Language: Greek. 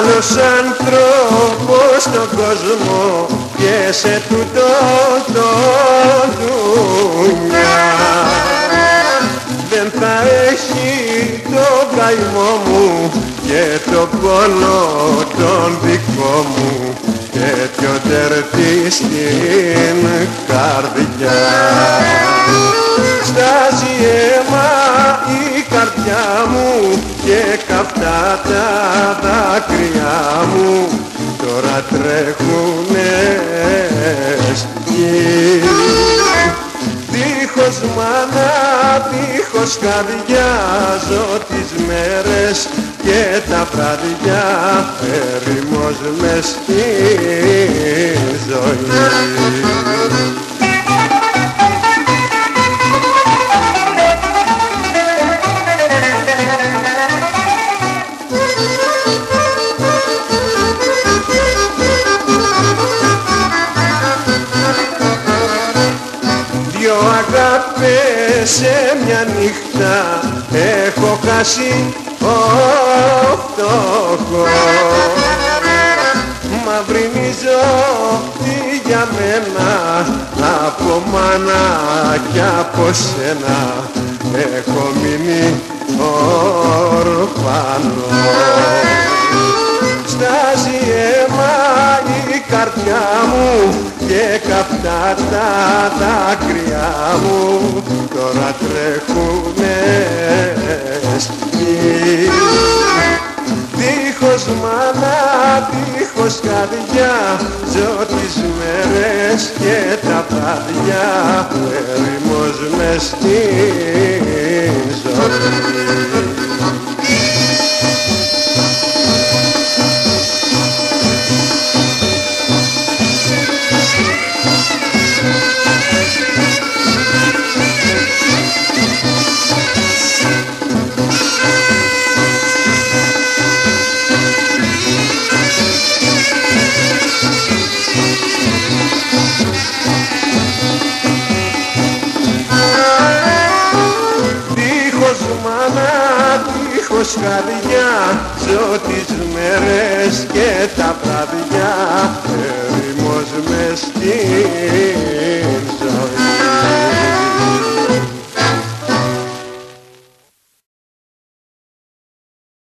άλλος άνθρωπος στον κόσμο και σε τούτο το δουνιά δεν θα έχει το καημό μου και το πόνο τον δικό μου τέτοιο τερτί στην καρδιά. Στάζει αίμα η καρδιά μου και καυτά τα δάκρυά μου τώρα τρέχουνε στη γη. Δίχως μάνα, δίχως καρδιά ζω τις μέρες και τα βράδια έρημος μες στη ζωή. Δυο αγάπες σε μια νύχτα έχω χάσει ο φτωχός. Μαυρινίζω τι για μένα από μάνα κι από σένα έχω μείνει ορφανός. Στάζει αίμα η καρδιά μου και καυτά τα δάκρυά μου τώρα τρέχουνε στη γη. Δίχως μάνα, δίχως καρδιά ζω τις μέρες και τα βράδια έρημος μες στη ζωή. Δίχως καρδιά ζω τις μέρες και τα βράδια έρημος μες στη